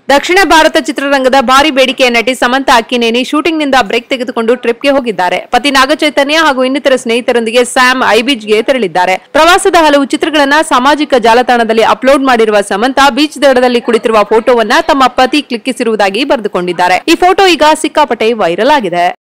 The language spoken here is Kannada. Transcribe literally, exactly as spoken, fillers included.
ದಕ್ಷಿಣ ಭಾರತ ಚಿತ್ರರಂಗದ ಭಾರಿ ಬೇಡಿಕೆಯ ನಟಿ ಸಮಂತಾ ಅಕ್ಕಿನೇನಿ ಶೂಟಿಂಗ್ ನಿಂದ ಬ್ರೇಕ್ ತೆಗೆದುಕೊಂಡು ಟ್ರಿಪ್ಗೆ ಹೋಗಿದ್ದಾರೆ. ಪತಿ ನಾಗಚೈತನ್ಯ ಹಾಗೂ ಇನ್ನಿತರ ಸ್ನೇಹಿತರೊಂದಿಗೆ ಸ್ಯಾಮ್ ಐಬೀಚ್ಗೆ ತೆರಳಿದ್ದಾರೆ. ಪ್ರವಾಸದ ಹಲವು ಚಿತ್ರಗಳನ್ನ ಸಾಮಾಜಿಕ ಜಾಲತಾಣದಲ್ಲಿ ಅಪ್ಲೋಡ್ ಮಾಡಿರುವ ಸಮಂತಾ ಬೀಚ್ ದಡದಲ್ಲಿ ಕುಳಿತಿರುವ ಫೋಟೋವನ್ನ ತಮ್ಮ ಪತಿ ಕ್ಲಿಕ್ಕಿಸಿರುವುದಾಗಿ ಬರೆದುಕೊಂಡಿದ್ದಾರೆ. ಈ ಫೋಟೋ ಈಗ ಸಿಕ್ಕಾಪಟ್ಟೆ ವೈರಲ್ ಆಗಿದೆ.